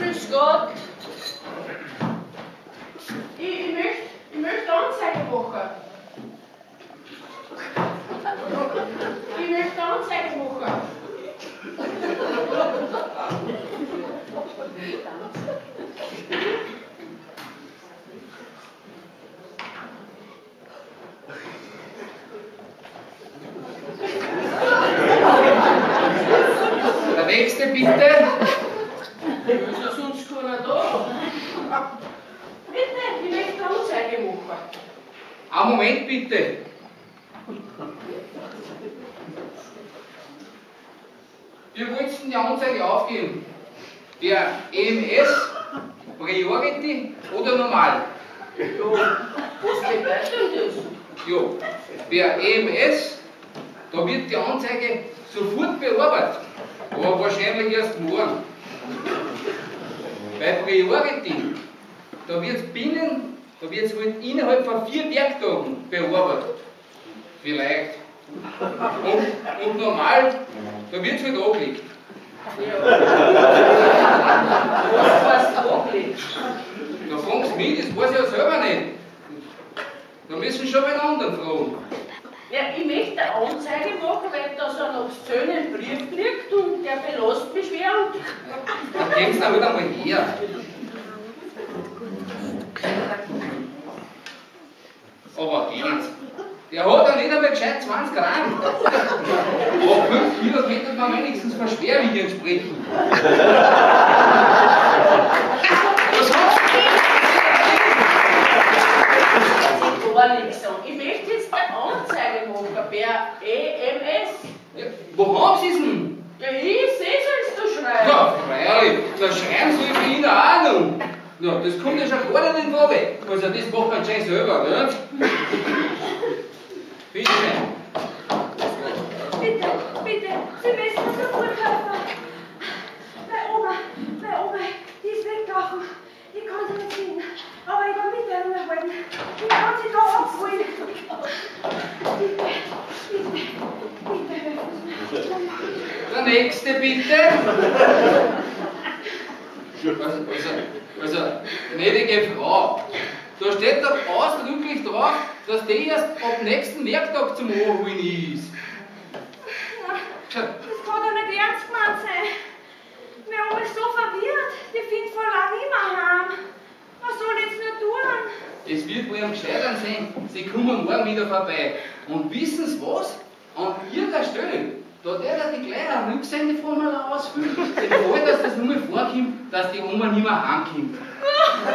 grüß Gott. Ich möchte Anzeige machen. Ich möchte Anzeige machen. Der nächste bitte. Ist ja sonst keiner da. Bitte, ich möchte Anzeige machen. Einen Moment bitte. Wir wollten die Anzeige aufgeben. Der EMS, Priority oder normal? Was bedeutet das? Ja, der EMS, da wird die Anzeige sofort bearbeitet. Aber wahrscheinlich erst morgen. Bei Priority, da wird es halt innerhalb von 4 Werktagen bearbeitet. Vielleicht. Und normal, da wird es halt angelegt. Was heißt angelegt? Da fragen Sie mich, das weiß ich ja selber nicht. Da müssen Sie schon einen anderen fragen. Ja, ich möchte eine Anzeige machen, weil da so ein obszönen Brief liegt und der belastet mich schwer. Dann gehen Sie da wieder mal her. Aber eins, der hat ja nicht einmal gescheit 20 Gramm. Auf 5 Kilo könnte man wenigstens von Schwerwiegen sprechen. Was hast du? Gar nichts sagen. Ich möchte jetzt eine Anzeige machen per EMS. Ja, wo haben Sie es denn? Ja, ich sehe es, als du schreibst. Ja, freilich, da schreiben Sie für ihn auch noch. Ja, das kommt ja schon gar nicht in Frage. Also das macht man schon selber, ne? Bitte schön. Bitte, bitte, Sie müssen sofort helfen. Meine Oma, die ist weggelaufen. Ich kann sie nicht finden. Aber ich kann mit der Ruhe halten. Ich kann sie da abholen. Bitte, helfen Sie mir. Der nächste bitte. Also, gnädige Frau, da steht doch ausdrücklich drauf, dass die erst ab nächsten Werktag zum Anholen ist. Ja, das kann doch nicht ernst gemeint sein. Meine Oma ist so verwirrt. Die findet vor lang nicht mehr heim. Was soll ich jetzt nur tun? Es wird wohl am gescheitern sein, Sie kommen morgen wieder vorbei. Und wissen Sie was? An Ihrer Stelle, da der die gleich ein Rücksendeformular ausfüllen, bevor dass das nur mal vorkommt, dass die Oma nicht mehr heimkommt.